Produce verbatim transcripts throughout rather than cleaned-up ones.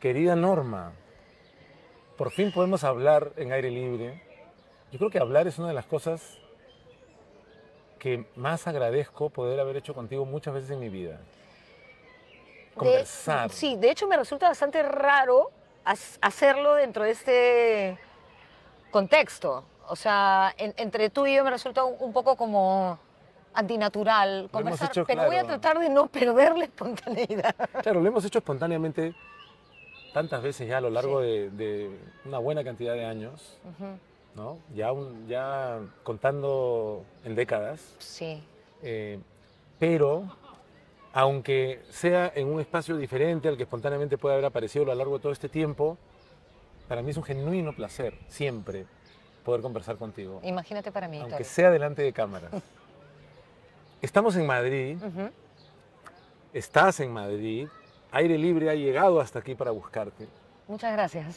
Querida Norma, por fin podemos hablar en aire libre. Yo creo que hablar es una de las cosas que más agradezco poder haber hecho contigo muchas veces en mi vida. De, Conversar. sí, de hecho me resulta bastante raro has- hacerlo dentro de este contexto. O sea, en- entre tú y yo me resulta un, un poco como antinatural Lo hemos conversar, hecho, pero voy a claro. tratar de no perder la espontaneidad. Claro, lo hemos hecho espontáneamente tantas veces ya a lo largo Sí. de, de una buena cantidad de años, ¿no? Ya, un- ya contando en décadas. Sí. eh, pero, aunque sea en un espacio diferente al que espontáneamente puede haber aparecido a lo largo de todo este tiempo, para mí es un genuino placer siempre poder conversar contigo, Imagínate para mí, aunque Tori. sea delante de cámaras. Estamos en Madrid, Ujú. estás en Madrid, Aire Libre ha llegado hasta aquí para buscarte. Muchas gracias.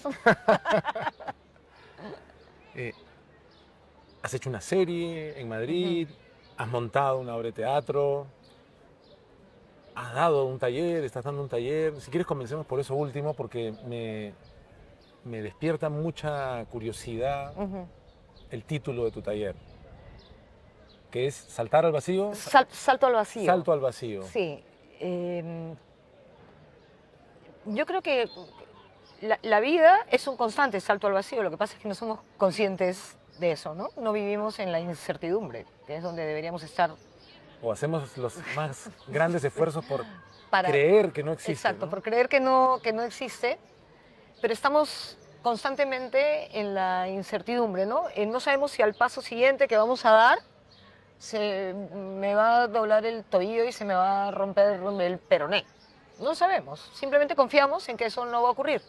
Eh, has hecho una serie en Ujú. Madrid, has montado una obra de teatro, has dado un taller, estás dando un taller. Si quieres comencemos por eso último porque me, me despierta mucha curiosidad Ujú. el título de tu taller, que es Saltar al vacío, Sal- salto al vacío. Salto al vacío. Sí. eh, yo creo que la, la vida es un constante salto al vacío. Lo que pasa es que no somos conscientes de eso, ¿no? No vivimos en la incertidumbre, que es donde deberíamos estar O hacemos los más grandes esfuerzos por para... creer que no existe. Exacto, ¿no? por creer que no, que no existe, pero estamos constantemente en la incertidumbre, ¿no? Eh, no sabemos si al paso siguiente que vamos a dar se me va a doblar el tobillo y se me va a romper el peroné. No sabemos, simplemente confiamos en que eso no va a ocurrir.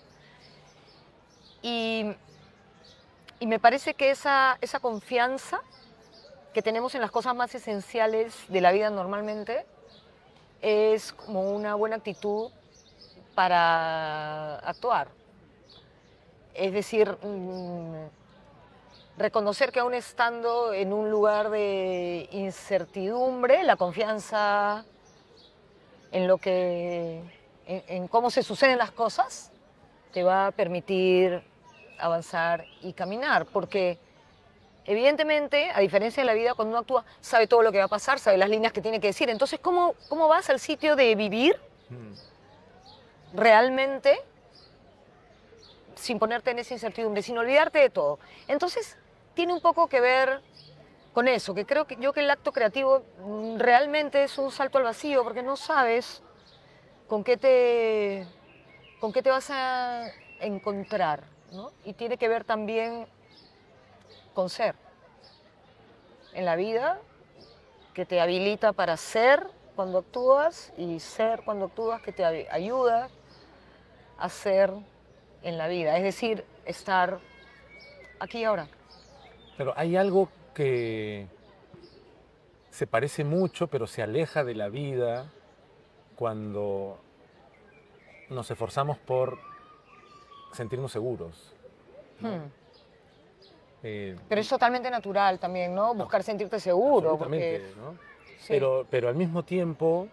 Y, y me parece que esa, esa confianza que tenemos en las cosas más esenciales de la vida normalmente es como una buena actitud para actuar. Es decir, mmm, reconocer que aún estando en un lugar de incertidumbre, la confianza en lo que, en, en cómo se suceden las cosas, te va a permitir avanzar y caminar, porque evidentemente, a diferencia de la vida, cuando uno actúa, sabe todo lo que va a pasar, sabe las líneas que tiene que decir. Entonces, ¿cómo, cómo vas al sitio de vivir Mm. realmente sin ponerte en esa incertidumbre, sin olvidarte de todo? Entonces, tiene un poco que ver con eso, que creo que yo que el acto creativo mm, realmente es un salto al vacío, porque no sabes con qué te, con qué te vas a encontrar, ¿no? Y tiene que ver también con ser en la vida, que te habilita para ser cuando actúas y ser cuando actúas, que te ayuda a ser en la vida, es decir, estar aquí y ahora. Pero hay algo que se parece mucho, pero se aleja de la vida cuando nos esforzamos por sentirnos seguros. ¿no? Hmm. Eh, Pero es totalmente natural también, ¿no? no, Buscar sentirte seguro, porque... absolutamente, ¿no? Sí. Pero, pero al mismo tiempo,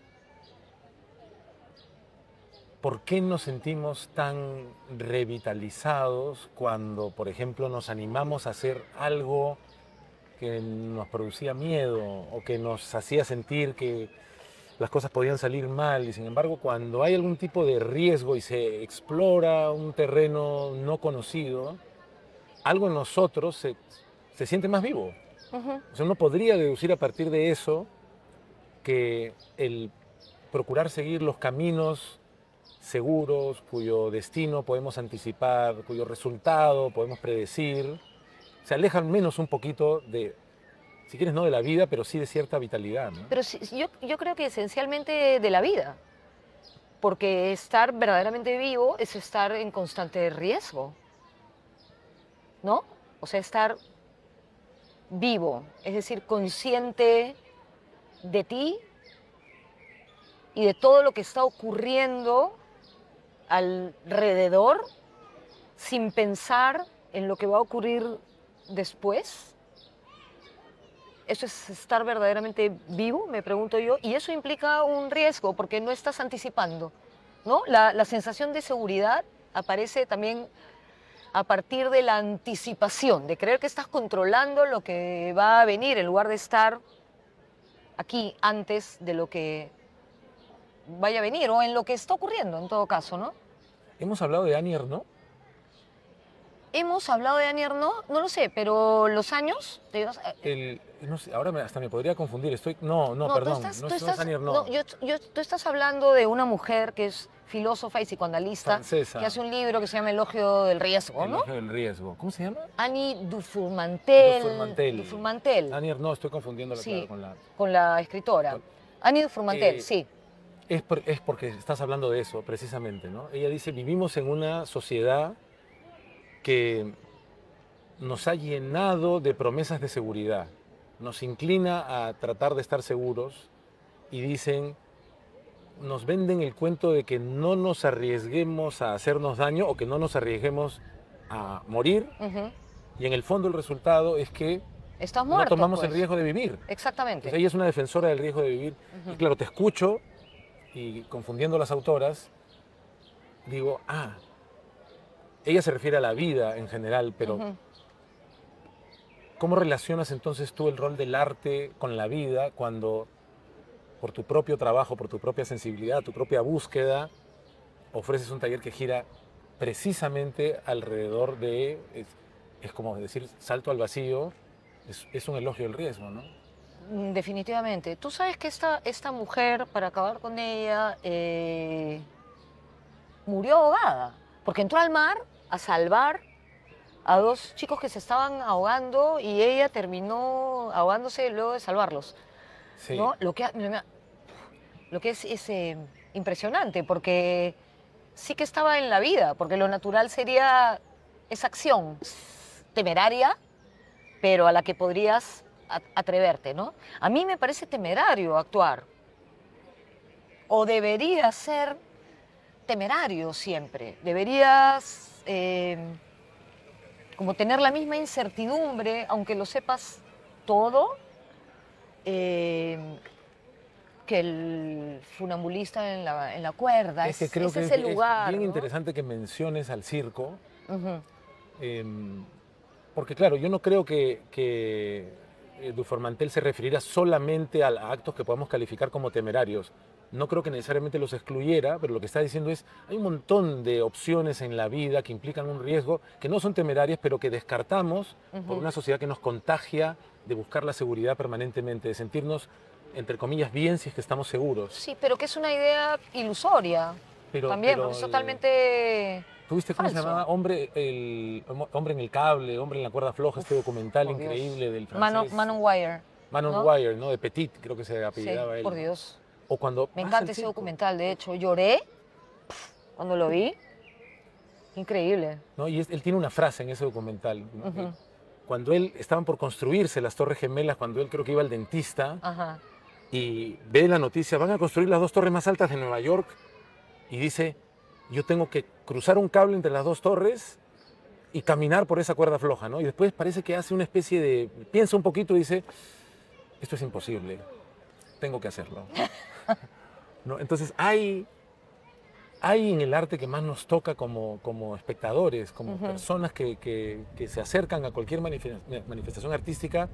¿por qué nos sentimos tan revitalizados cuando, por ejemplo, nos animamos a hacer algo que nos producía miedo o que nos hacía sentir que las cosas podían salir mal? Y sin embargo, cuando hay algún tipo de riesgo y se explora un terreno no conocido, algo en nosotros se, se siente más vivo. Uh-huh. O sea, uno podría deducir a partir de eso que el procurar seguir los caminos seguros, cuyo destino podemos anticipar, cuyo resultado podemos predecir, se alejan menos un poquito de, si quieres, no de la vida, pero sí de cierta vitalidad. ¿no? Pero sí, yo, yo creo que esencialmente de la vida, porque estar verdaderamente vivo es estar en constante riesgo, ¿no? O sea, estar vivo, es decir, consciente de ti y de todo lo que está ocurriendo alrededor, sin pensar en lo que va a ocurrir después. Eso es estar verdaderamente vivo, me pregunto yo, y eso implica un riesgo, porque no estás anticipando, ¿no? La, la sensación de seguridad aparece también a partir de la anticipación, de creer que estás controlando lo que va a venir en lugar de estar aquí antes de lo que vaya a venir o en lo que está ocurriendo en todo caso, ¿no? Hemos hablado de Annie Ernaux. Hemos hablado de Annie Ernaux, no lo sé, pero los años... te digo, eh, El, no sé, ahora me- hasta me podría confundir. Estoy, no, no, no, perdón. tú estás, no, tú es- no estás, es Annie no, Ernaux. yo, yo- tú estás hablando de una mujer que es filósofa y psicoanalista, Francesa. que hace un libro que se llama Elogio del Riesgo, El ¿no? eje del riesgo. ¿Cómo se llama? Annie Dufourmantel. Dufourmantel. Dufourmantel, Annie Ernaux, estoy confundiéndola sí, claro, con la... con la escritora. con- Annie Dufourmantel, Eh, sí. Es, por- es porque estás hablando de eso, precisamente, ¿no? Ella dice, vivimos en una sociedad que nos ha llenado de promesas de seguridad, nos inclina a tratar de estar seguros y dicen, nos venden el cuento de que no nos arriesguemos a hacernos daño o que no nos arriesguemos a morir, Ujú. y en el fondo el resultado es que Estás no muerto, tomamos el pues. riesgo de vivir. Exactamente. Entonces ella es una defensora del riesgo de vivir. Ujú. Y claro, te escucho y confundiendo a las autoras, digo, ah, ella se refiere a la vida en general, pero Ujú. ¿cómo relacionas entonces tú el rol del arte con la vida cuando por tu propio trabajo, por tu propia sensibilidad, tu propia búsqueda, ofreces un taller que gira precisamente alrededor de, es, es como decir, salto al vacío, es, es un elogio del riesgo, ¿no? Mm, Definitivamente. Tú sabes que esta, esta mujer, para acabar con ella, eh, murió ahogada, porque entró al mar a salvar a dos chicos que se estaban ahogando y ella terminó ahogándose luego de salvarlos. Sí. ¿No? Lo que, lo que es, es, eh, impresionante, porque sí que estaba en la vida, porque lo natural sería esa acción temeraria, pero a la que podrías a- atreverte, ¿no? A mí me parece temerario actuar, o debería ser temerario siempre. Deberías eh, como tener la misma incertidumbre, aunque lo sepas todo, eh, que el funambulista en la, en la cuerda. Es que Es, creo es que es, ese es lugar, bien ¿no? interesante que menciones al circo, Ujú. eh, porque claro, yo no creo que, que eh, Dufourmantel se refiriera solamente a, a actos que podamos calificar como temerarios. No creo que necesariamente los excluyera, pero lo que está diciendo es, hay un montón de opciones en la vida que implican un riesgo, que no son temerarias, pero que descartamos por Ujú. una sociedad que nos contagia de buscar la seguridad permanentemente, de sentirnos, entre comillas, bien si es que estamos seguros. Sí, pero que es una idea ilusoria Pero, también, pero porque es el- totalmente ¿Tuviste cómo se falso. llamaba? Hombre, el, Hombre en el cable, Hombre en la cuerda floja, este documental Por Dios. increíble del Man on, francés. Man on Wire. Man on ¿no? Wire, ¿no? De Petit, creo que se Sí, apellidaba él. por ¿no? Dios. O cuando Me vas encanta al ese circo. documental, de hecho. Lloré cuando lo vi. Increíble. ¿No? Y es- él tiene una frase en ese documental. ¿no? Ujú. Eh, Cuando él, estaban por construirse las Torres Gemelas, cuando él creo que iba al dentista Ajá. y ve la noticia, van a construir las dos torres más altas de Nueva York, y dice, yo tengo que cruzar un cable entre las dos torres y caminar por esa cuerda floja, ¿no? Y después parece que hace una especie de, piensa un poquito y dice, esto es imposible, tengo que hacerlo. ¿No? Entonces hay, hay en el arte que más nos toca como, como espectadores, como Ujú. personas que, que- que se acercan a cualquier manife- manifestación artística,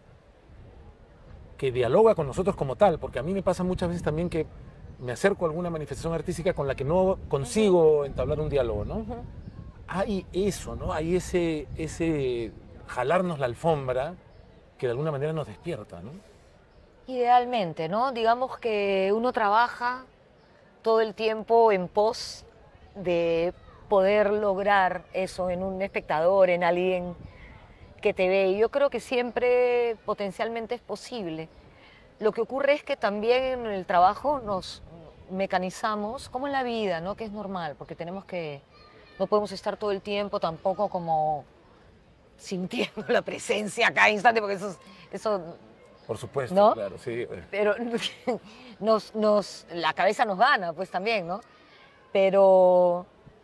que dialoga con nosotros como tal, porque a mí me pasa muchas veces también que me acerco a alguna manifestación artística con la que no consigo entablar un diálogo, ¿no? Ujú. Hay eso, ¿no? Hay ese, ese jalarnos la alfombra que de alguna manera nos despierta, ¿no? Idealmente, ¿no? Digamos que uno trabaja todo el tiempo en pos de poder lograr eso en un espectador, en alguien que te ve. Y yo creo que siempre potencialmente es posible. Lo que ocurre es que también en el trabajo nos mecanizamos, como en la vida, ¿no? Que es normal, porque tenemos que, no podemos estar todo el tiempo tampoco como sintiendo la presencia a cada instante, porque eso, es- eso Por supuesto, ¿no? claro, sí. pero nos, nos, la cabeza nos gana, pues también, ¿no? Pero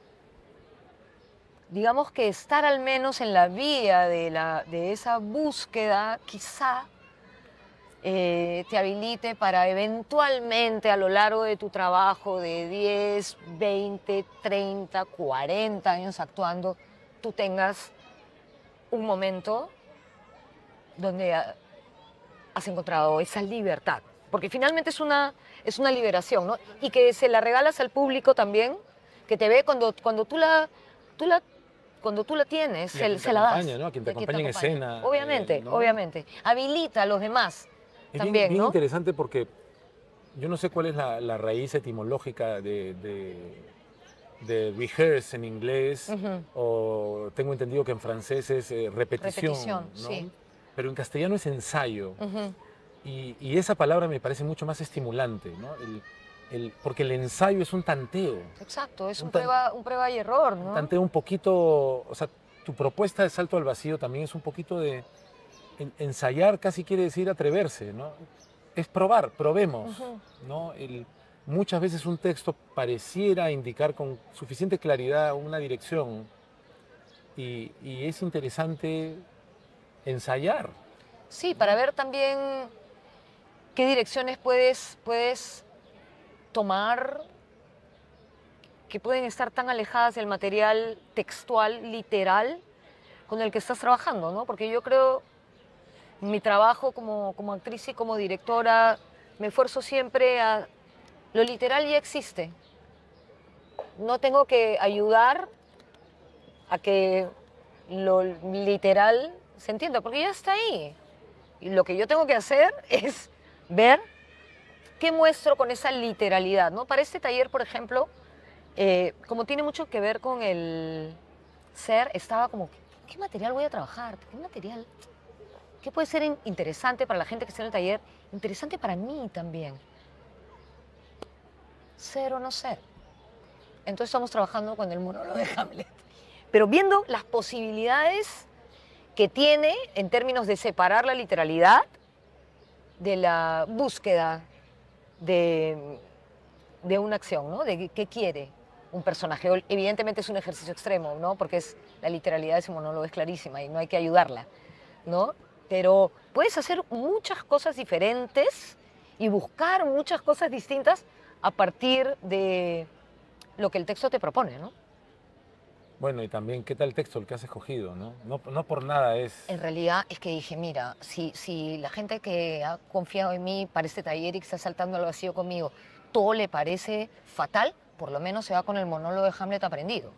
digamos que estar al menos en la vía de, la, de esa búsqueda, quizá eh, te habilite para eventualmente a lo largo de tu trabajo de diez, veinte, treinta, cuarenta años actuando, tú tengas un momento donde ah, has encontrado esa libertad. Porque finalmente es una, es una liberación, ¿no? Y que se la regalas al público también, que te ve cuando, cuando, tú, la, tú, la, cuando tú la tienes, Y a quien se, te se la das. acompaña, ¿no? A quien te Y a quien acompaña en acompaña. escena. Obviamente, eh, ¿no? obviamente. Habilita a los demás Es bien, también, bien ¿no? interesante porque yo no sé cuál es la, la raíz etimológica de, de, de rehearse en inglés, Ujú. o tengo entendido que en francés es eh, repetición, Repetición, ¿no? sí. Pero en castellano es ensayo. Ujú. Y, y esa palabra me parece mucho más estimulante, ¿no? El, el- porque el ensayo es un tanteo, Exacto, es un, un tan- prueba, un prueba y error, un ¿no? tanteo un poquito, o sea, tu propuesta de salto al vacío también es un poquito de en- ensayar, casi quiere decir atreverse, ¿no? Es probar, probemos, Ujú. ¿no? El- muchas veces un texto pareciera indicar con suficiente claridad una dirección y, y es interesante ensayar, Sí, para ¿no? ver también qué direcciones puedes, puedes tomar que pueden estar tan alejadas del material textual, literal, con el que estás trabajando, ¿no? Porque yo creo, mi trabajo como, como actriz y como directora, me esfuerzo siempre a... Lo literal ya existe. No tengo que ayudar a que lo literal se entienda, porque ya está ahí. Y lo que yo tengo que hacer es ver qué muestro con esa literalidad, ¿no? Para este taller, por ejemplo, eh, como tiene mucho que ver con el ser, estaba como, ¿qué material voy a trabajar? ¿Qué material? ¿Qué puede ser in- interesante para la gente que está en el taller? Interesante para mí también. Ser o no ser. Entonces estamos trabajando con el monólogo de Hamlet. Pero viendo las posibilidades que tiene en términos de separar la literalidad de la búsqueda de, de una acción, ¿no? De qué quiere un personaje. O- Evidentemente es un ejercicio extremo, ¿no? Porque es, la literalidad de ese monólogo es clarísima y no hay que ayudarla, ¿no? Pero puedes hacer muchas cosas diferentes y buscar muchas cosas distintas a partir de lo que el texto te propone, ¿no? Bueno, y también qué tal el texto el que has escogido, ¿no? No, no por nada es... En realidad es que dije, mira, si, si la gente que ha confiado en mí para este taller y que está saltando al vacío conmigo, todo le parece fatal, por lo menos se va con el monólogo de Hamlet aprendido.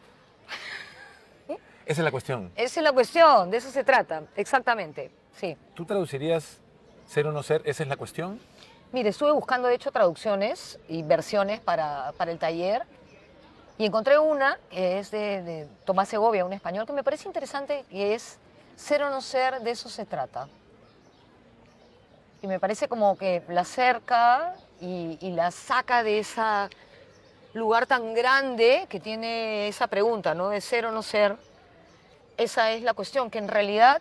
Esa es la cuestión. Esa es la cuestión, de eso se trata, exactamente, sí. ¿Tú traducirías ser o no ser? ¿Esa es la cuestión? Mire, estuve buscando de hecho traducciones y versiones para, para el taller y encontré una que es de, de Tomás Segovia, un español, que me parece interesante, que es ser o no ser, de eso se trata. Y me parece como que la acerca y, y la saca de ese lugar tan grande que tiene esa pregunta, ¿no? De ser o no ser. Esa es la cuestión, que en realidad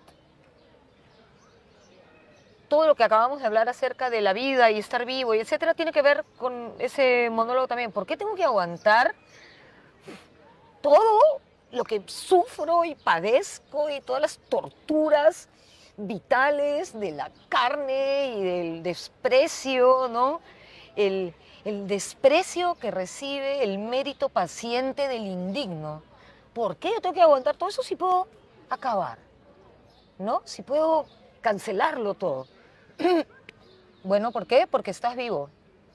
todo lo que acabamos de hablar acerca de la vida y estar vivo y etcétera tiene que ver con ese monólogo también. ¿Por qué tengo que aguantar todo lo que sufro y padezco y todas las torturas vitales de la carne y del desprecio, ¿no? El, el desprecio que recibe el mérito paciente del indigno. ¿Por qué yo tengo que aguantar todo eso si puedo acabar? ¿No? Si puedo cancelarlo todo. Bueno, ¿por qué? Porque estás vivo.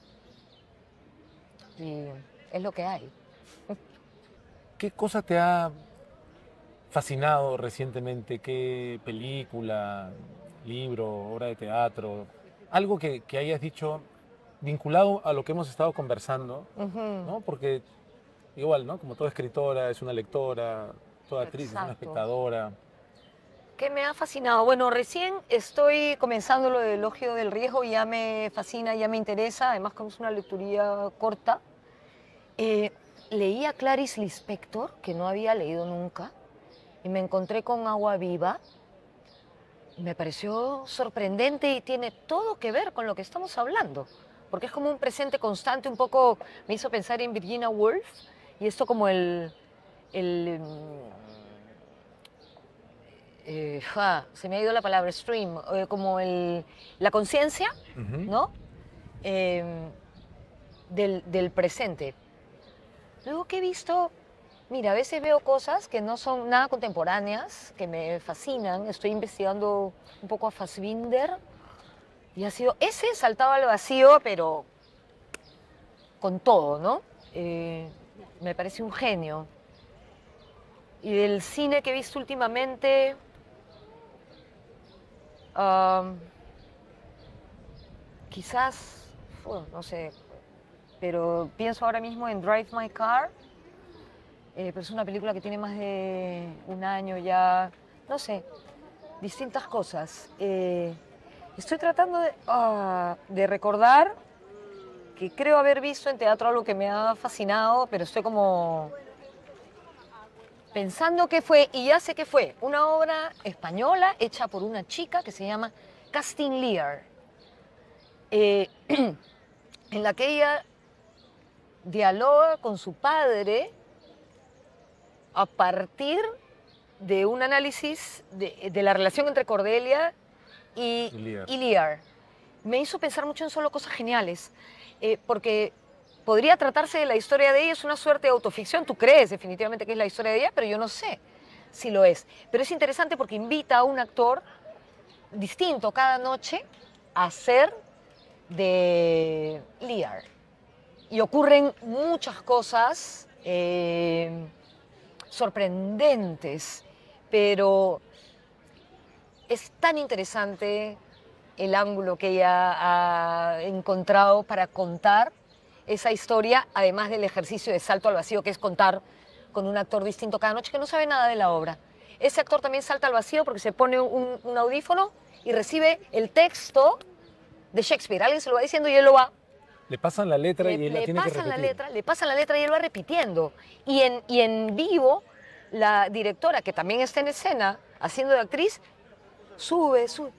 Y es lo que hay. ¿Qué cosa te ha fascinado recientemente? ¿Qué película, libro, obra de teatro? Algo que, que hayas dicho vinculado a lo que hemos estado conversando, Ujú. ¿no? Porque igual, ¿no? Como toda escritora es una lectora, toda actriz es una Exacto. espectadora. ¿Qué me ha fascinado? Bueno, recién estoy comenzando lo del elogio del riesgo y ya me fascina, ya me interesa, además como es una lecturía corta. Eh, leí a Clarice Lispector, que no había leído nunca, y me encontré con Agua Viva. Me pareció sorprendente y tiene todo que ver con lo que estamos hablando, porque es como un presente constante, un poco me hizo pensar en Virginia Woolf, y esto como el, el, eh, ja, se me ha ido la palabra stream, eh, como el, la conciencia, Ujú. ¿no? Eh, del, del presente. Luego que he visto, mira, a veces veo cosas que no son nada contemporáneas, que me fascinan. Estoy investigando un poco a Fassbinder y ha sido ese saltado al vacío, pero con todo, ¿no? Eh, me parece un genio. Y del cine que he visto últimamente, um, quizás, bueno, no sé, pero pienso ahora mismo en Drive My Car, eh, pero es una película que tiene más de un año ya, no sé, distintas cosas. Eh, estoy tratando de, ah, de recordar que creo haber visto en teatro algo que me ha fascinado, pero estoy como pensando qué fue, y ya sé qué fue, una obra española hecha por una chica que se llama Casting Lear, eh, en la que ella dialoga con su padre a partir de un análisis de, de la relación entre Cordelia y, Y Lear. y Lear. Me hizo pensar mucho en solo cosas geniales, eh, porque podría tratarse de la historia de ella, es una suerte de autoficción, tú crees definitivamente que es la historia de ella, pero yo no sé si lo es. Pero es interesante porque invita a un actor distinto cada noche a hacer de Lear. Y ocurren muchas cosas eh, sorprendentes, pero es tan interesante el ángulo que ella ha encontrado para contar esa historia, además del ejercicio de salto al vacío, que es contar con un actor distinto cada noche que no sabe nada de la obra. Ese actor también salta al vacío porque se pone un, un audífono y recibe el texto de Shakespeare. Alguien se lo va diciendo y él lo va. Le pasan la letra Le, y él la le tiene que pasan la repetir. letra, le pasan la letra y él va repitiendo. Y en, y en vivo, la directora, que también está en escena, haciendo de actriz, sube, sube.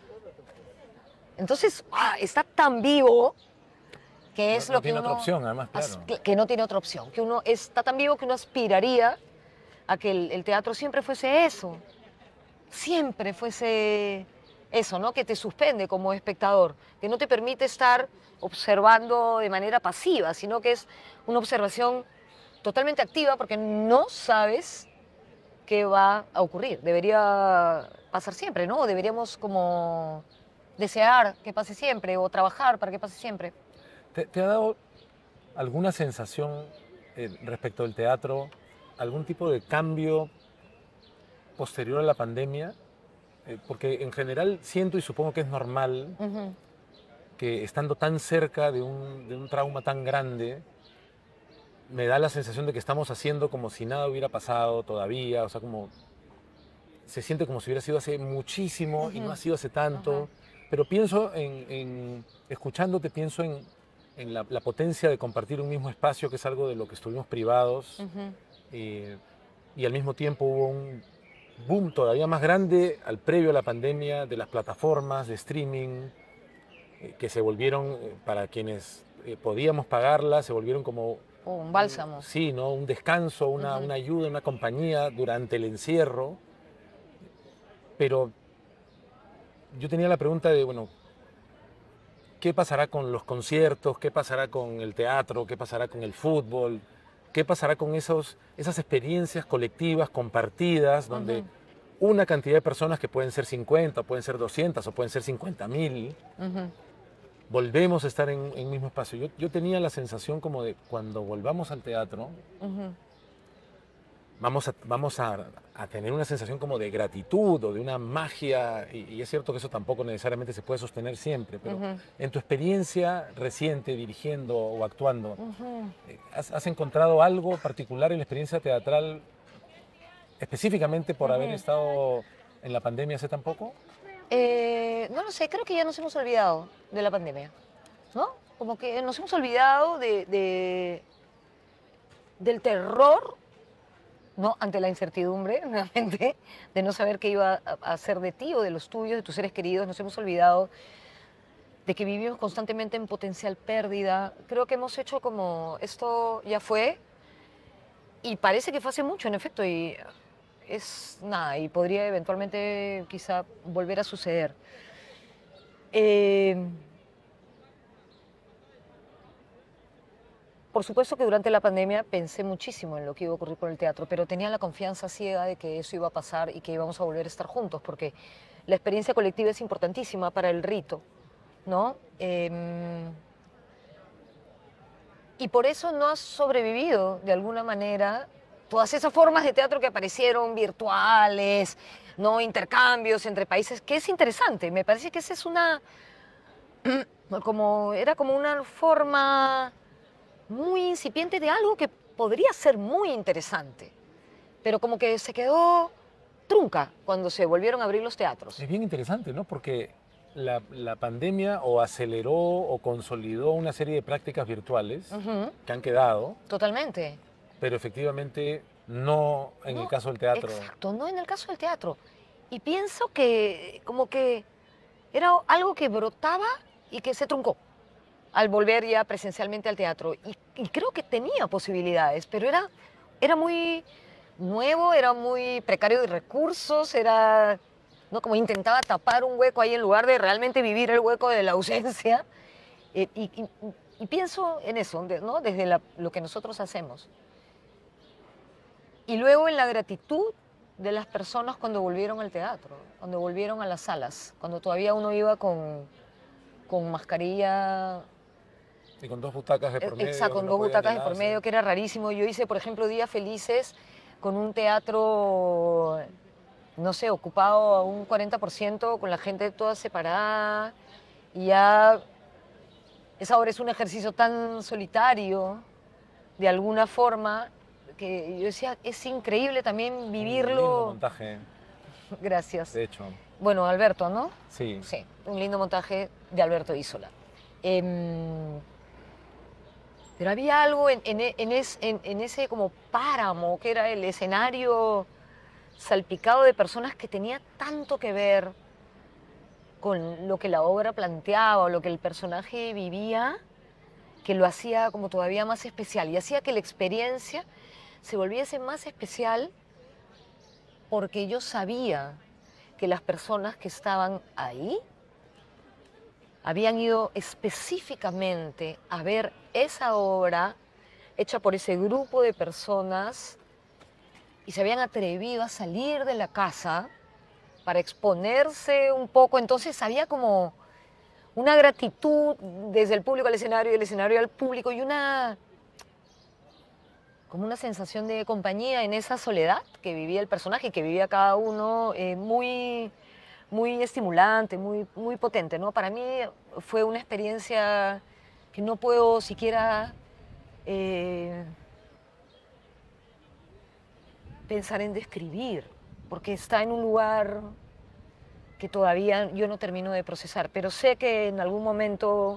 Entonces, ah, está tan vivo que es No- no lo que tiene uno... otra opción, además, as- claro. Que no tiene otra opción. Que uno está tan vivo que uno aspiraría a que el, el teatro siempre fuese eso. Siempre fuese eso, ¿no? Que te suspende como espectador, que no te permite estar observando de manera pasiva, sino que es una observación totalmente activa porque no sabes qué va a ocurrir. Debería pasar siempre, ¿no? Deberíamos como desear que pase siempre o trabajar para que pase siempre. ¿Te, te ha dado alguna sensación eh, respecto del teatro, algún tipo de cambio posterior a la pandemia? Eh, porque en general siento y supongo que es normal Ujú. que estando tan cerca de un, de un trauma tan grande, me da la sensación de que estamos haciendo como si nada hubiera pasado todavía, o sea, como se siente como si hubiera sido hace muchísimo y no ha Ujú. sido hace tanto, Ajá. pero pienso en, en- escuchándote, pienso en, en la, la potencia de compartir un mismo espacio, que es algo de lo que estuvimos privados, Ujú. eh, y al mismo tiempo hubo un boom todavía más grande al previo a la pandemia de las plataformas de streaming, eh, que se volvieron, eh, para quienes eh, podíamos pagarlas, se volvieron como Oh, un un, bálsamo. sí, ¿no? Un descanso, una, Ujú. una ayuda, una compañía durante el encierro. Pero yo tenía la pregunta de, bueno, ¿qué pasará con los conciertos? ¿Qué pasará con el teatro? ¿Qué pasará con el fútbol? ¿Qué pasará con esos, esas experiencias colectivas, compartidas, donde Ujú. una cantidad de personas que pueden ser cincuenta, pueden ser doscientas o pueden ser cincuenta mil, Ujú. volvemos a estar en el mismo espacio? Yo, yo tenía la sensación como de cuando volvamos al teatro, Ujú. vamos a, vamos a, a tener una sensación como de gratitud o de una magia, y, y es cierto que eso tampoco necesariamente se puede sostener siempre, pero Ujú. en tu experiencia reciente dirigiendo o actuando, Ujú. eh, ¿has, has encontrado algo particular en la experiencia teatral específicamente por haber Ujú. estado en la pandemia hace tan poco? Eh, no lo sé, creo que ya nos hemos olvidado de la pandemia, ¿no? Como que nos hemos olvidado de, de- del terror, ¿no? Ante la incertidumbre, nuevamente, de no saber qué iba a a hacer de ti o de los tuyos, de tus seres queridos. Nos hemos olvidado de que vivimos constantemente en potencial pérdida. Creo que hemos hecho como, esto ya fue, y parece que fue hace mucho, en efecto, y es nada y podría eventualmente quizá volver a suceder. Eh, por supuesto que durante la pandemia pensé muchísimo en lo que iba a ocurrir con el teatro, pero tenía la confianza ciega de que eso iba a pasar y que íbamos a volver a estar juntos, porque la experiencia colectiva es importantísima para el rito, ¿no? Eh, y por eso no has sobrevivido de alguna manera todas esas formas de teatro que aparecieron virtuales, ¿no? Intercambios entre países, que es interesante. Me parece que esa es una, como, era como una forma muy incipiente de algo que podría ser muy interesante, pero como que se quedó trunca cuando se volvieron a abrir los teatros. Es bien interesante, ¿no? Porque la, la pandemia o aceleró o consolidó una serie de prácticas virtuales Ujú, que han quedado, totalmente. pero efectivamente no en el No, caso del teatro. exacto, no en el caso del teatro. Y pienso que como que era algo que brotaba y que se truncó al volver ya presencialmente al teatro. Y, y creo que tenía posibilidades, pero era, era muy nuevo, era muy precario de recursos, era, ¿no? Como intentaba tapar un hueco ahí en lugar de realmente vivir el hueco de la ausencia. Eh, y, y- y pienso en eso, de- ¿no? Desde la- lo que nosotros hacemos. Y luego en la gratitud de las personas cuando volvieron al teatro, cuando volvieron a las salas, cuando todavía uno iba con, con mascarilla. Y con dos butacas de por Exacto, medio que con no dos podían butacas de por llenarse. medio, que era rarísimo. Yo hice, por ejemplo, Días Felices con un teatro, no sé, ocupado a un cuarenta por ciento, con la gente toda separada. Y ya, esa obra es un ejercicio tan solitario, de alguna forma, que yo decía, es increíble también Un lindo vivirlo. montaje, Gracias. de hecho. Bueno, Alberto, ¿no? Sí. Sí, un lindo montaje de Alberto Isola. Em, pero había algo en, en e- en es- en- en ese como páramo, que era el escenario salpicado de personas que tenía tanto que ver con lo que la obra planteaba o lo que el personaje vivía, que lo hacía como todavía más especial y hacía que la experiencia se volviese más especial porque yo sabía que las personas que estaban ahí habían ido específicamente a ver esa obra hecha por ese grupo de personas y se habían atrevido a salir de la casa para exponerse un poco. Entonces había como una gratitud desde el público al escenario y del escenario al público y una, como una sensación de compañía en esa soledad que vivía el personaje, que vivía cada uno, eh, muy, muy estimulante, muy, muy potente, ¿no? Para mí fue una experiencia que no puedo siquiera eh, pensar en describir, porque está en un lugar que todavía yo no termino de procesar, pero sé que en algún momento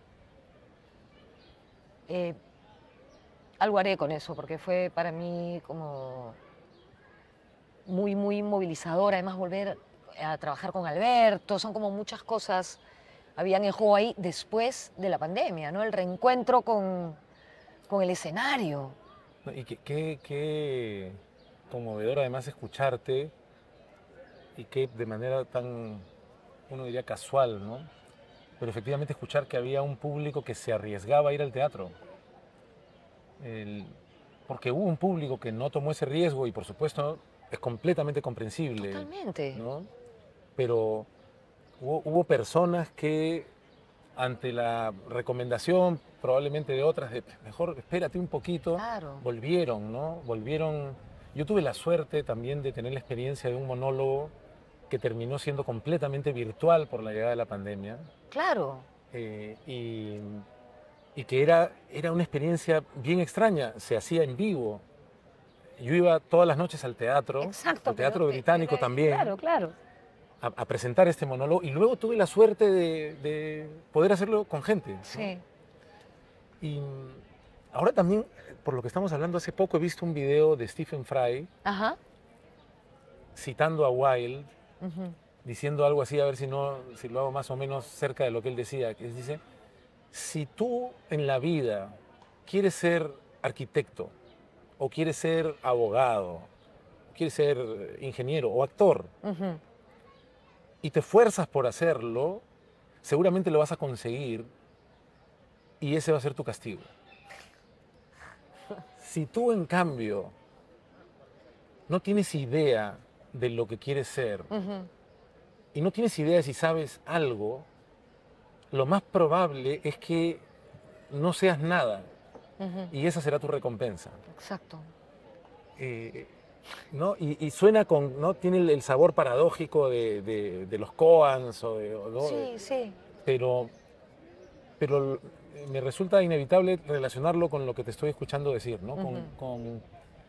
eh, algo haré con eso, porque fue para mí como muy, muy movilizador, además volver a trabajar con Alberto, son como muchas cosas habían en juego ahí después de la pandemia, ¿no? El reencuentro con, con el escenario. No, y qué, qué, qué conmovedor además escucharte y que de manera tan, uno diría casual, ¿no? Pero efectivamente escuchar que había un público que se arriesgaba a ir al teatro. El- porque hubo un público que no tomó ese riesgo y por supuesto es completamente comprensible, Totalmente. ¿no? Pero hubo, hubo personas que ante la recomendación probablemente de otras de mejor espérate un poquito, Claro, volvieron, ¿no? Volvieron. Yo tuve la suerte también de tener la experiencia de un monólogo que terminó siendo completamente virtual por la llegada de la pandemia claro. eh, y, y que era, era una experiencia bien extraña, se hacía en vivo. Yo iba todas las noches al teatro, Exacto, al pero Teatro eh, Británico era- también, claro, claro. a, a presentar este monólogo y luego tuve la suerte de, de poder hacerlo con gente, ¿no? Sí. Y ahora también, por lo que estamos hablando, hace poco he visto un video de Stephen Fry Ajá. citando a Wilde, Ujú. diciendo algo así, a ver si, no, si lo hago más o menos cerca de lo que él decía, que dice, si tú en la vida quieres ser arquitecto, o quieres ser abogado, quieres ser ingeniero o actor Ujú. y te esfuerzas por hacerlo, seguramente lo vas a conseguir y ese va a ser tu castigo. Si tú, en cambio, no tienes idea de lo que quieres ser Ujú. y no tienes idea de si sabes algo, lo más probable es que no seas nada Ujú. y esa será tu recompensa. Exacto. Eh, ¿no? Y, y suena con, ¿no? Tiene el, el sabor paradójico de, de- de los koans, o de, o, ¿no? Sí, sí. pero, pero me resulta inevitable relacionarlo con lo que te estoy escuchando decir, ¿no? Ujú. Con, con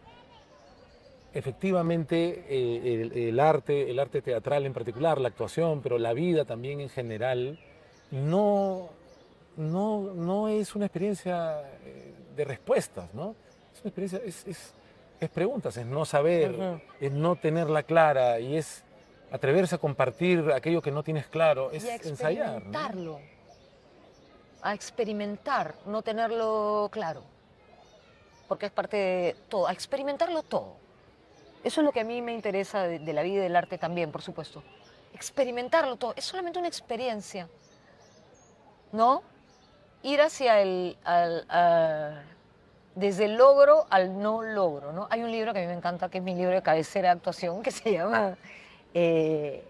efectivamente eh, el, el arte, el arte teatral en particular, la actuación, pero la vida también en general, no, no, no es una experiencia eh, de respuestas, ¿no? Es una experiencia, es, es, es preguntas, es no saber, Ujú. es no tenerla clara y es atreverse a compartir aquello que no tienes claro, Y a es ensayar, ¿no? experimentarlo. A experimentar, no tenerlo claro. Porque es parte de todo. A experimentarlo todo. Eso es lo que a mí me interesa de, de la vida y del arte también, por supuesto. Experimentarlo todo. Es solamente una experiencia. ¿No? Ir hacia el, al, a- desde el logro al no logro, ¿no? Hay un libro que a mí me encanta, que es mi libro de cabecera de actuación, que se llama eh,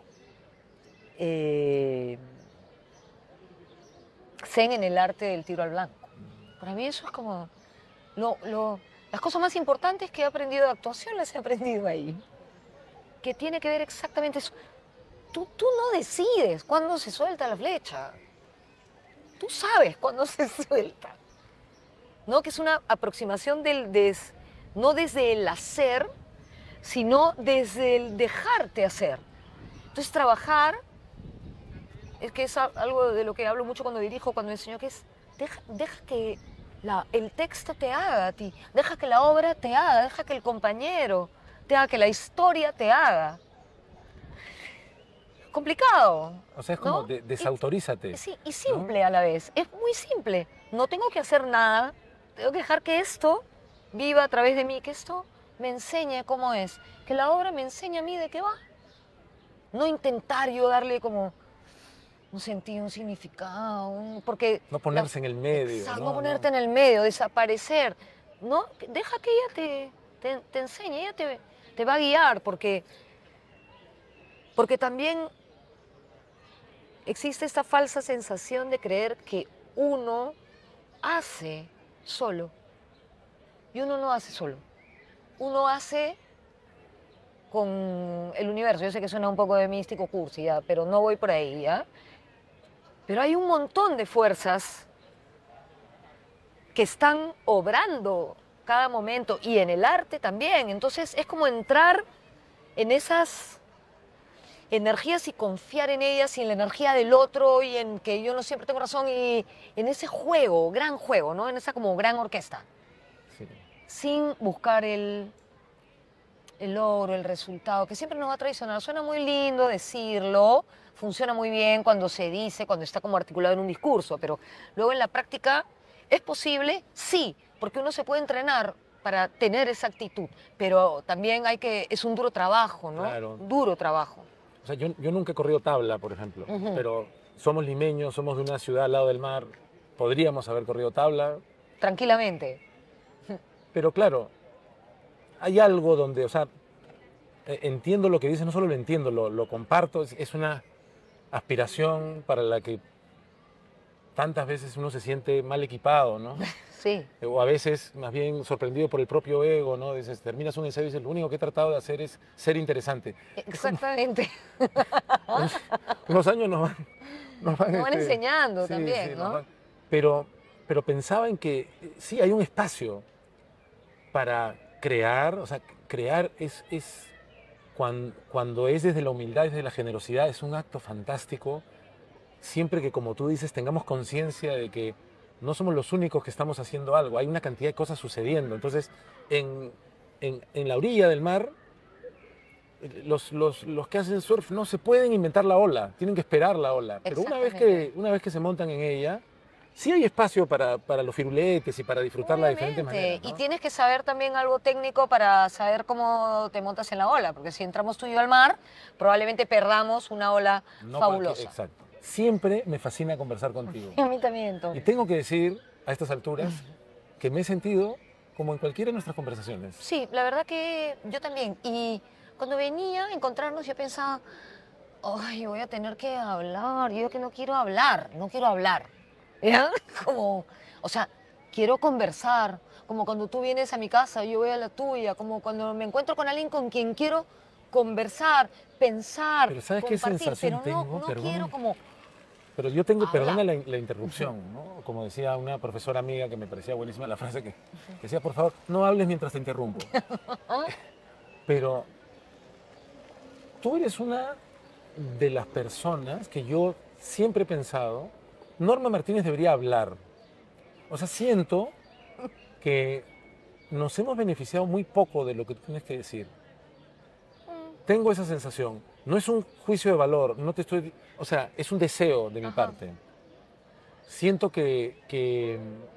eh, Zen en el arte del tiro al blanco. Para mí eso es como lo, lo- las cosas más importantes que he aprendido de actuación las he aprendido ahí. Que tiene que ver exactamente eso. Tú, tú no decides cuándo se suelta la flecha. Tú sabes cuándo se suelta. ¿No? Que es una aproximación del des- no desde el hacer, sino desde el dejarte hacer. Entonces trabajar, es que es a- algo de lo que hablo mucho cuando dirijo, cuando enseño, que es deja, deja que la- el texto te haga a ti, deja que la obra te haga, deja que el compañero te haga, que la historia te haga. Complicado, O sea, es como ¿no? de- Y, desautorízate, sí, y ¿no? simple a la vez, es muy simple. No tengo que hacer nada, tengo que dejar que esto viva a través de mí, que esto me enseñe cómo es, que la obra me enseñe a mí de qué va. No intentar yo darle como un sentido, un significado, un- porque No la, ponerse en el medio, exacto, no no, ponerte no. en el medio, desaparecer. No, deja que ella te, te, te enseñe, ella te, te va a guiar, porque, porque también existe esta falsa sensación de creer que uno hace solo. Y uno no hace solo. Uno hace con el universo. Yo sé que suena un poco de místico cursi, ¿ya? Pero no voy por ahí, ¿ya? Pero hay un montón de fuerzas que están obrando cada momento y en el arte también. Entonces es como entrar en esas energías y confiar en ellas y en la energía del otro y en que yo no siempre tengo razón y en ese juego, gran juego, ¿no? En esa como gran orquesta, Sí. sin buscar el, el logro, el resultado, que siempre nos va a traicionar. Suena muy lindo decirlo, funciona muy bien cuando se dice, cuando está como articulado en un discurso, pero luego en la práctica, ¿es posible? Sí, porque uno se puede entrenar para tener esa actitud, pero también hay que, es un duro trabajo, ¿no? Claro. Duro trabajo. O sea, yo, yo nunca he corrido tabla, por ejemplo, Ujú. pero somos limeños, somos de una ciudad al lado del mar, podríamos haber corrido tabla, Tranquilamente. pero claro, hay algo donde, o sea, eh, entiendo lo que dices, no solo lo entiendo, lo, lo comparto, es, es una aspiración para la que tantas veces uno se siente mal equipado, ¿no? Sí, O a veces más bien sorprendido por el propio ego, ¿no? Dices, terminas un ensayo y dices, lo único que he tratado de hacer es ser interesante. Eso no- exactamente. unos, unos años nos van, nos van, Nos van este, enseñando sí, sí, también, nos ¿no? van. Pero, pero pensaba en que eh, sí, hay un espacio para crear, o sea, crear es, es cuando, cuando es desde la humildad, desde la generosidad, es un acto fantástico, siempre que, como tú dices, tengamos conciencia de que no somos los únicos que estamos haciendo algo, hay una cantidad de cosas sucediendo. Entonces, en, en, en la orilla del mar, los, los, los que hacen surf no se pueden inventar la ola, tienen que esperar la ola. Pero una vez Exactamente. que, una vez que se montan en ella, sí hay espacio para, para los firuletes y para disfrutarla de diferentes Obviamente, maneras, y ¿no? tienes que saber también algo técnico para saber cómo te montas en la ola, porque si entramos tú y yo al mar, probablemente perdamos una ola No cualquier, fabulosa. exacto. Siempre me fascina conversar contigo. A mí también, Y Tony. tengo que decir a estas alturas que me he sentido como en cualquiera de nuestras conversaciones. Sí, la verdad que yo también. Y cuando venía a encontrarnos, yo pensaba, ay, voy a tener que hablar. Yo que no quiero hablar, no quiero hablar. ¿Ya? Como, o sea, quiero conversar. Como cuando tú vienes a mi casa, yo voy a la tuya. Como cuando me encuentro con alguien con quien quiero conversar, pensar, Pero ¿sabes qué compartir. sensación Pero no, tengo? no quiero Perdón. como Pero yo tengo, hablar. perdona la, la interrupción, ¿no? Como decía una profesora amiga que me parecía buenísima la frase que decía, por favor, no hables mientras te interrumpo. Pero tú eres una de las personas que yo siempre he pensado, Norma Martínez debería hablar. O sea, siento que nos hemos beneficiado muy poco de lo que tú tienes que decir. Tengo esa sensación. No es un juicio de valor, no te estoy, o sea, es un deseo de mi Ajá. parte. Siento que, que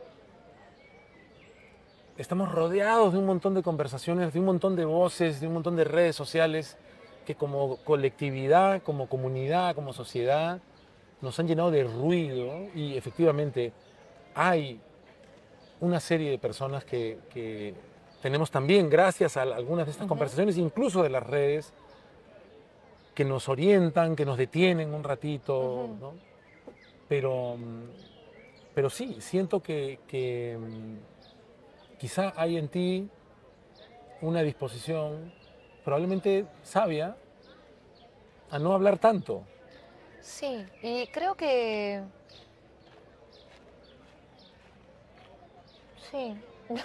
estamos rodeados de un montón de conversaciones, de un montón de voces, de un montón de redes sociales que como colectividad, como comunidad, como sociedad, nos han llenado de ruido y efectivamente hay una serie de personas que, que tenemos también, gracias a algunas de estas Ujú. conversaciones, incluso de las redes, que nos orientan, que nos detienen un ratito, Ujú. ¿no? Pero, mm, pero sí, siento que, que mm, quizá hay en ti una disposición probablemente sabia a no hablar tanto. Sí, y creo que sí.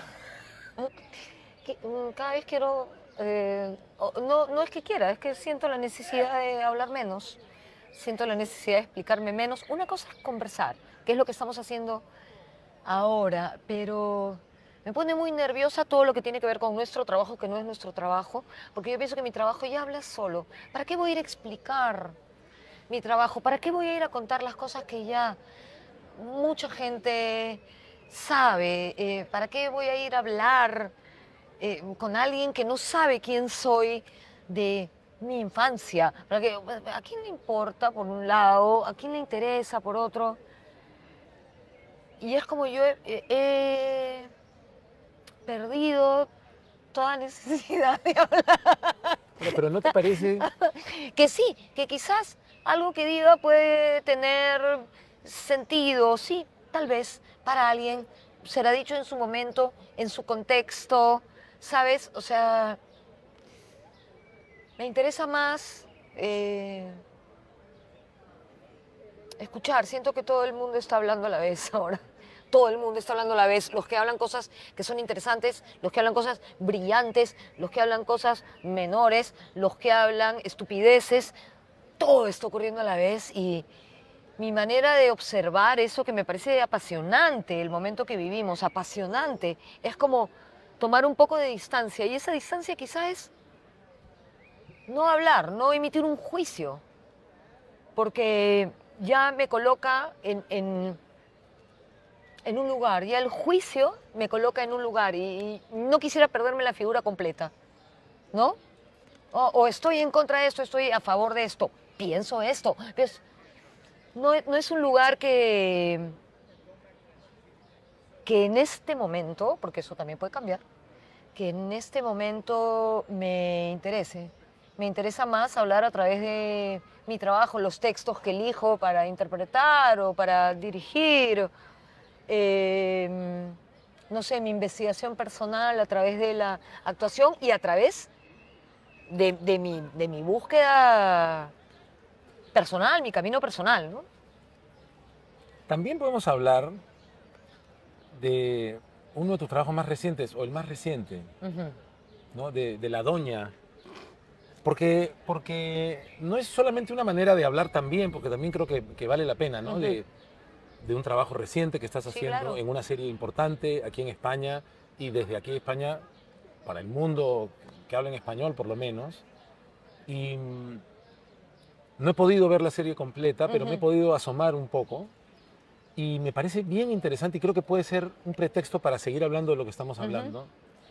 Que, mm, Cada vez quiero, eh, o- no, no es que quiera, es que siento la necesidad de hablar menos, siento la necesidad de explicarme menos. Una cosa es conversar, que es lo que estamos haciendo ahora, pero me pone muy nerviosa todo lo que tiene que ver con nuestro trabajo, que no es nuestro trabajo, porque yo pienso que mi trabajo ya habla solo. ¿Para qué voy a ir a explicar mi trabajo? ¿Para qué voy a ir a contar las cosas que ya mucha gente sabe? Eh, ¿para qué voy a ir a hablar eh, con alguien que no sabe quién soy de mi infancia? ¿Para qué? ¿A quién le importa por un lado? ¿A quién le interesa por otro? Y es como yo he, he perdido toda necesidad de hablar. Pero, pero ¿no te parece? Que sí, que quizás algo que diga puede tener sentido, sí, tal vez para alguien será dicho en su momento, en su contexto, ¿sabes? O sea, me interesa más eh, escuchar. Siento que todo el mundo está hablando a la vez ahora. Todo el mundo está hablando a la vez. Los que hablan cosas que son interesantes, los que hablan cosas brillantes, los que hablan cosas menores, los que hablan estupideces. Todo está ocurriendo a la vez y mi manera de observar eso que me parece apasionante, el momento que vivimos, apasionante, es como tomar un poco de distancia. Y esa distancia quizás es no hablar, no emitir un juicio, porque ya me coloca en, en, en un lugar, ya el juicio me coloca en un lugar y, y no quisiera perderme la figura completa, ¿no? O, o estoy en contra de esto, estoy a favor de esto, pienso esto. Pues, no, no es un lugar que, que en este momento, porque eso también puede cambiar, que en este momento me interese. Me interesa más hablar a través de mi trabajo, los textos que elijo para interpretar o para dirigir, eh, no sé, mi investigación personal a través de la actuación y a través de, de mi, de mi búsqueda personal, mi camino personal, ¿no? También podemos hablar de uno de tus trabajos más recientes, o el más reciente, Ujú. ¿no? De, de La Doña. Porque, porque no es solamente una manera de hablar también, porque también creo que, que vale la pena, ¿no? Ujú. De, de un trabajo reciente que estás Sí, haciendo claro. en una serie importante aquí en España y desde aquí en España para el mundo que habla en español por lo menos. Y mm, no he podido ver la serie completa, pero me he Ujú. podido asomar un poco. Y me parece bien interesante y creo que puede ser un pretexto para seguir hablando de lo que estamos Ujú, hablando.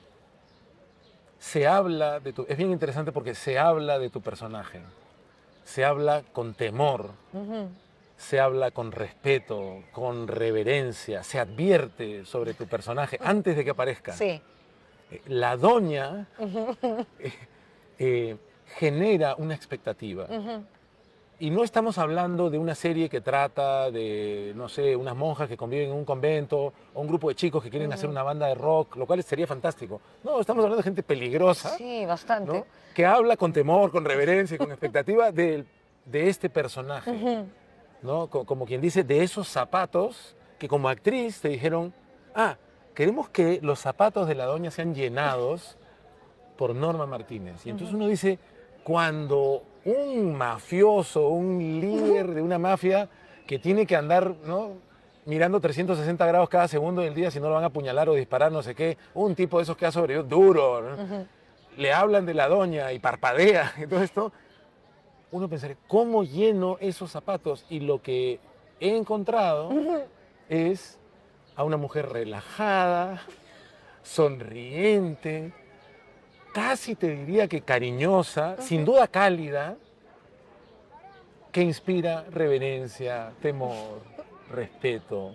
Se habla de tu... Es bien interesante porque se habla de tu personaje. Se habla con temor, ujú. se habla con respeto, con reverencia, se advierte sobre tu personaje antes de que aparezca. Sí. Eh, La doña Ujú, eh, genera una expectativa. ujú, Y no estamos hablando de una serie que trata de, no sé, unas monjas que conviven en un convento o un grupo de chicos que quieren hacer ujú. una banda de rock, lo cual sería fantástico. No, estamos hablando de gente peligrosa, Sí, bastante. ¿no? Que habla con temor, con reverencia y con expectativa de, de este personaje, Ujú. ¿no? Co- Como quien dice, de esos zapatos que como actriz te dijeron, ah, queremos que los zapatos de la doña sean llenados por Norma Martínez. Y entonces Ujú. uno dice, cuando un mafioso, un líder de una mafia que tiene que andar, ¿no?, mirando trescientos sesenta grados cada segundo del día si no lo van a apuñalar o disparar, no sé qué, un tipo de esos que ha sobrevivido duro, ¿no?, Ujú. le hablan de la doña y parpadea y todo esto, uno pensaría, ¿cómo lleno esos zapatos? Y lo que he encontrado Ujú. es a una mujer relajada, sonriente, casi te diría que cariñosa, sin Ujú. duda cálida, que inspira reverencia, temor, respeto.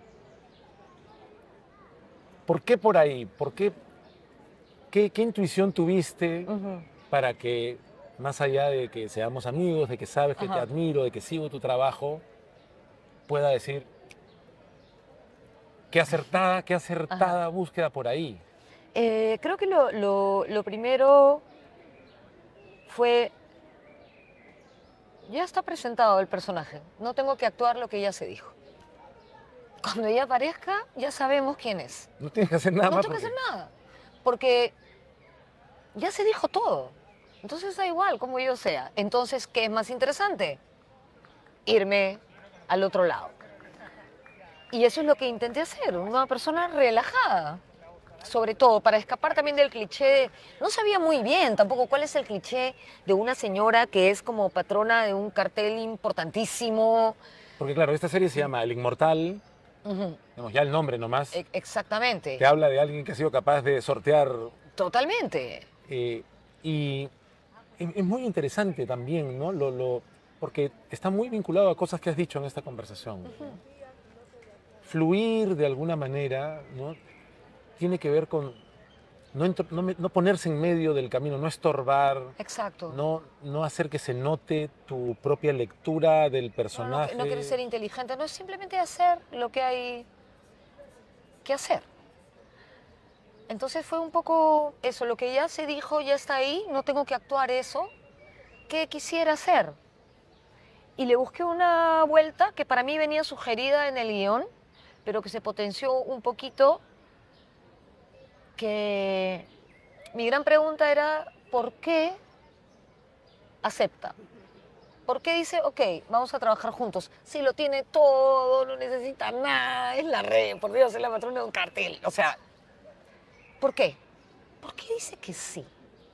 ¿Por qué por ahí? ¿Por qué, qué, qué intuición tuviste Ujú. para que, más allá de que seamos amigos, de que sabes que te Ajá, admiro, de que sigo tu trabajo, pueda decir, qué acertada, qué ajá. acertada búsqueda por ahí? Eh, creo que lo, lo, lo primero fue, ya está presentado el personaje, no tengo que actuar lo que ya se dijo. Cuando ella aparezca, ya sabemos quién es. No tienes que hacer nada No más tengo que hacer porque... nada, porque ya se dijo todo. Entonces da igual como yo sea. Entonces, ¿qué es más interesante? Irme al otro lado. Y eso es lo que intenté hacer, una persona relajada. Sobre todo para escapar también del cliché de, no sabía muy bien tampoco cuál es el cliché de una señora que es como patrona de un cartel importantísimo. Porque claro, esta serie se llama El Inmortal, Ujú, digamos, ya el nombre nomás e- exactamente, te habla de alguien que ha sido capaz de sortear. totalmente. eh, y es, es muy interesante también, ¿no? Lo, lo- porque está muy vinculado a cosas que has dicho en esta conversación, Ujú, ¿no? Fluir de alguna manera, ¿no?, tiene que ver con no, entr- no me- no ponerse en medio del camino, no estorbar, exacto. no, no hacer que se note tu propia lectura del No, no, que- no quieres personaje. ser inteligente, no es simplemente hacer lo que hay que hacer. Entonces fue un poco eso, lo que ya se dijo ya está ahí, no tengo que actuar eso. ¿Qué quisiera hacer? Y le busqué una vuelta que para mí venía sugerida en el guión, pero que se potenció un poquito, que mi gran pregunta era, ¿por qué acepta? ¿Por qué dice, ok, vamos a trabajar juntos? Si lo tiene todo, no necesita nada, es la red, por Dios, es la patrona de un cartel. O sea, ¿por qué? ¿Por qué dice que sí?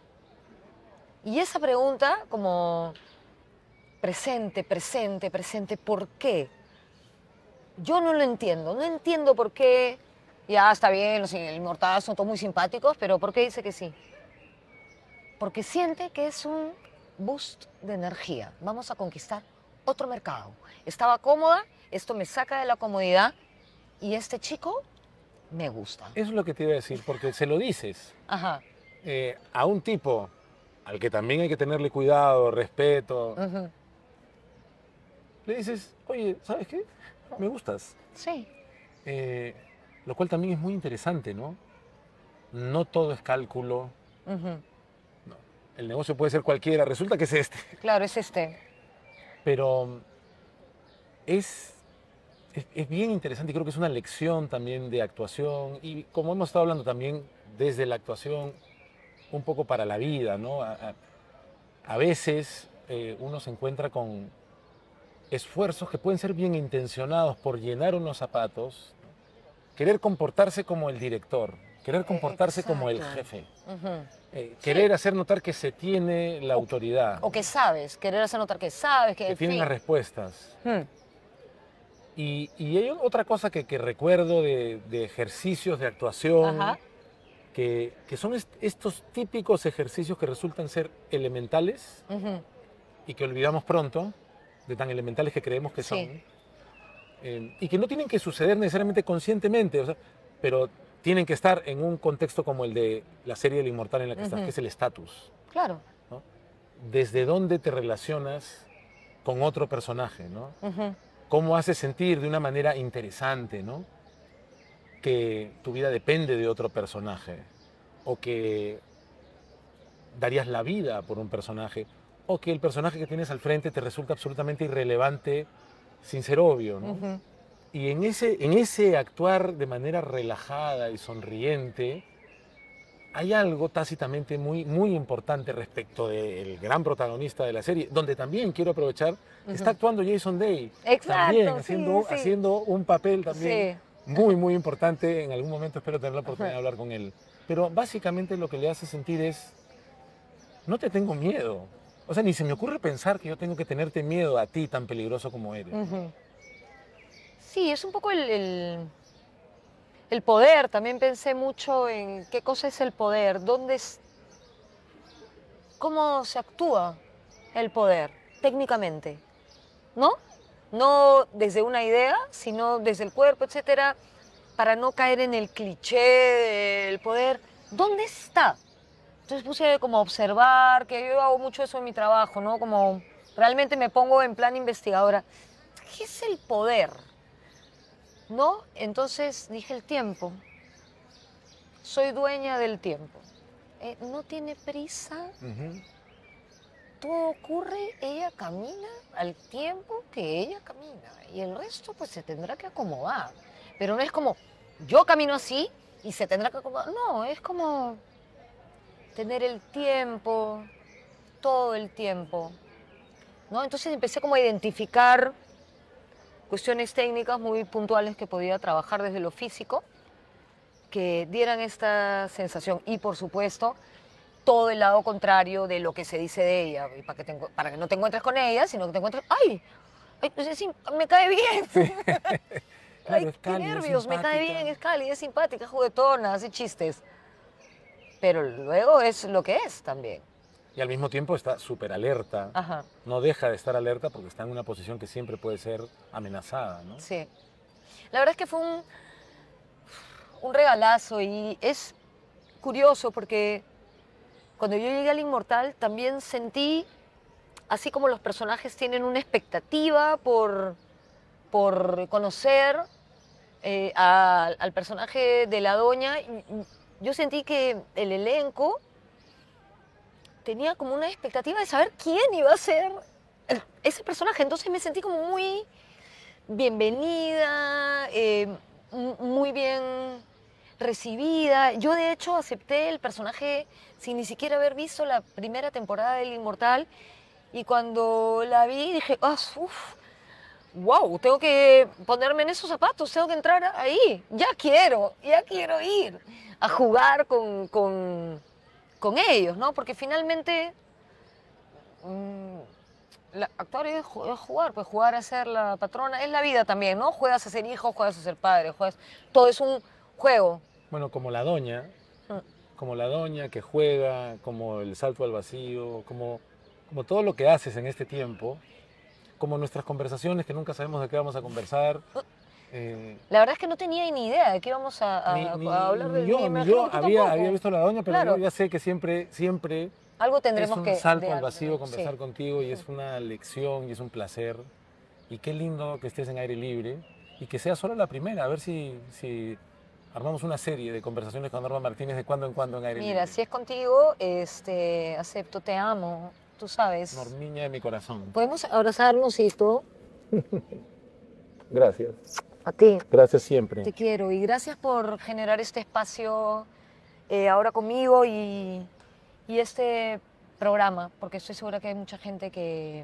Y esa pregunta, como presente, presente, presente, ¿por qué? Yo no lo entiendo, no entiendo por qué. Ya está bien, los inmortales son todos muy simpáticos, pero ¿por qué dice que sí? Porque siente que es un boost de energía. Vamos a conquistar otro mercado. Estaba cómoda, esto me saca de la comodidad y este chico me gusta. Eso es lo que te iba a decir, porque se lo dices Ajá. eh, a un tipo al que también hay que tenerle cuidado, respeto. Ujú. Le dices, oye, ¿sabes qué? Me gustas. Sí. Eh, lo cual también es muy interesante, ¿no? No todo es cálculo. Ujú. No. El negocio puede ser cualquiera, resulta que es este. Claro, es este. Pero es, es, es bien interesante y creo que es una lección también de actuación. Y como hemos estado hablando también desde la actuación, un poco para la vida, ¿no? A, a- a veces eh, uno se encuentra con esfuerzos que pueden ser bien intencionados por llenar unos zapatos, querer comportarse como el director, querer E- comportarse como el Exacto. jefe, Ujú. eh, Sí. querer hacer notar que se tiene la O, que- autoridad, o que sabes, querer hacer notar que sabes, que que en tienen las fin. respuestas. Hmm. Y, y hay otra cosa que, que recuerdo de, de ejercicios de actuación, Ajá. que, que son est- estos típicos ejercicios que resultan ser elementales Ujú. y que olvidamos pronto, de tan elementales que creemos que Sí. son, eh, y que no tienen que suceder necesariamente conscientemente, o sea, pero tienen que estar en un contexto como el de la serie del Inmortal en la que estás, que Ujú. es el estatus, Claro. ¿no? Desde dónde te relacionas con otro personaje, ¿no? Ujú. Cómo haces sentir de una manera interesante, ¿no? Que tu vida depende de otro personaje, o que darías la vida por un personaje, o que el personaje que tienes al frente te resulta absolutamente irrelevante sin ser obvio, ¿no? Ujú. Y en ese, en ese actuar de manera relajada y sonriente, hay algo tácitamente muy, muy importante respecto del gran protagonista de la serie, donde también quiero aprovechar, está Ujú. actuando Jason Day, también Exacto, sí, haciendo, sí. haciendo un papel también Sí. muy, muy importante. En algún momento espero tener la oportunidad Ajá. de hablar con él. Pero básicamente lo que le hace sentir es, no te tengo miedo. O sea, ni se me ocurre pensar que yo tengo que tenerte miedo a ti, tan peligroso como eres, ¿no? Ujú. Sí, es un poco el, el- el poder. También pensé mucho en qué cosa es el poder, dónde es, cómo se actúa el poder técnicamente, ¿no? No desde una idea, sino desde el cuerpo, etcétera, para no caer en el cliché del poder. ¿Dónde está? Entonces puse como a observar, que yo hago mucho eso en mi trabajo, ¿no? Como realmente me pongo en plan investigadora. ¿Qué es el poder? ¿No? Entonces dije el tiempo. Soy dueña del tiempo. Eh, no tiene prisa, Ujú. todo ocurre, ella camina al tiempo que ella camina y el resto pues se tendrá que acomodar. Pero no es como yo camino así y se tendrá que acomodar. No, es como tener el tiempo, todo el tiempo, ¿no? Entonces empecé como a identificar cuestiones técnicas muy puntuales que podía trabajar desde lo físico, que dieran esta sensación y por supuesto todo el lado contrario de lo que se dice de ella, y para que, te encu- para que no te encuentres con ella, sino que te encuentres, ¡ay! Ay, pues es sim- me cae bien. Ay, Claro, es qué cálida, es nervios, me cae simpática. bien, es cálida, es simpática, es juguetona, hace chistes. Pero luego es lo que es también. Y al mismo tiempo está súper alerta. Ajá, No deja de estar alerta porque está en una posición que siempre puede ser amenazada, ¿no? sí. La verdad es que fue un, un regalazo y es curioso porque cuando yo llegué al Inmortal también sentí, así como los personajes tienen una expectativa por, por conocer eh, a- al personaje de la doña, y- y yo sentí que el elenco tenía como una expectativa de saber quién iba a ser el- ese personaje. Entonces me sentí como muy bienvenida, eh, mu- muy bien recibida. Yo de hecho acepté el personaje sin ni siquiera haber visto la primera temporada del Inmortal y cuando la vi dije, ah, uf, wow, tengo que ponerme en esos zapatos, tengo que entrar ahí, ya quiero, ya quiero ir a jugar con, con, con ellos, ¿no? Porque finalmente mm, la- actuar es, ju- es jugar, pues jugar a ser la patrona, es la vida también, ¿no? Juegas a ser hijo, juegas a ser padre, juegas, todo es un juego. Bueno, como la doña, Mm. como la doña que juega, como el salto al vacío, como, como todo lo que haces en este tiempo, como nuestras conversaciones que nunca sabemos de qué vamos a conversar. eh, La verdad es que no tenía ni idea de qué íbamos a, ni, a- a ni, hablar, ni de, ni yo, me ni imagino yo que tú había, había tampoco. visto a la doña, pero yo Claro, ya sé que siempre, siempre algo es tendremos un que salto de al algo, vacío ¿no? Sí. conversar contigo y es una lección y es un placer. Y qué lindo que estés en aire libre y que sea solo la primera, a ver si, si armamos una serie de conversaciones con Norma Martínez de cuando en cuando en aire Mira, libre. si es contigo, este, acepto, te amo, tú sabes. Normiña de mi corazón. Podemos abrazarnos y todo. Gracias. A ti, Gracias siempre. te quiero y gracias por generar este espacio eh, ahora conmigo y, y este programa, porque estoy segura que hay mucha gente que,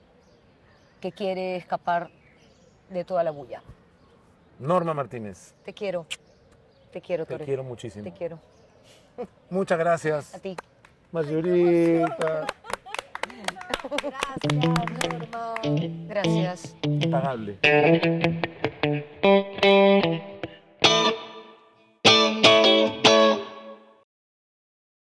que quiere escapar de toda la bulla. Norma Martínez, Te quiero, te quiero, te Tore. quiero muchísimo. Te quiero. Muchas gracias. A ti. Mayurita. Gracias, Norma. Gracias. Impagable.